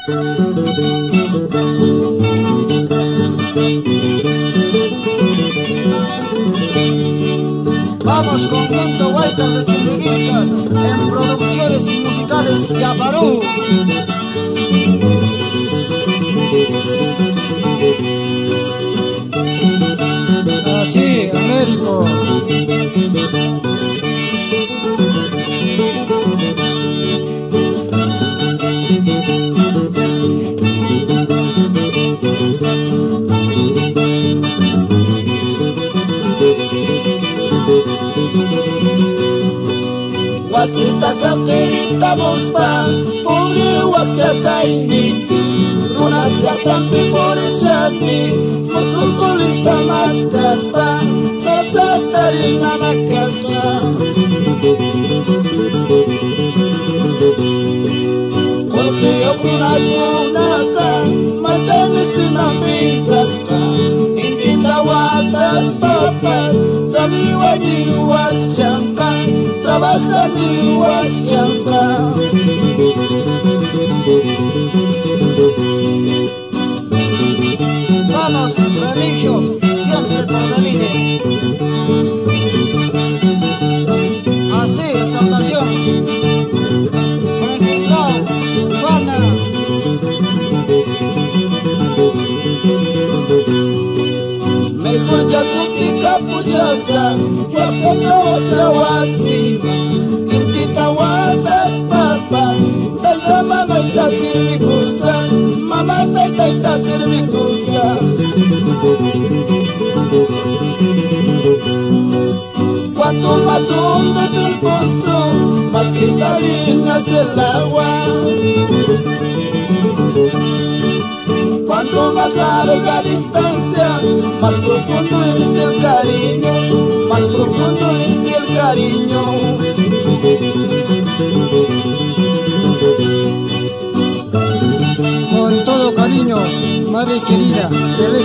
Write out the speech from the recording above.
Vamos, conjunto Guaitas de Chupinillas, en producciones musicales Yaparú. Así, Américo. Wasita sakirita bospa, pobre wakakaini, una yatampi por shami, mosu solista mas caspa, sasatarina na caspa. Porque yo kuna yunaka, machanistina pisaska, indita watas papas, sabi wajiwa shanka. Trabaja mi huachanca. Vamos, Religio, siempre por Beline. Así, exaltación. Wenceslao, Juana. Me escucha kutika pushaksa, wakaka wachawasi. Intita watas papas, tata mama ita sirvikusa, mama tata ita sirvikusa. Cuanto más hondo es el pozo, más cristalina es el agua. Cuanto más larga distancia, más profundo es el cariño, más profundo es el cariño. Con todo cariño, madre querida, te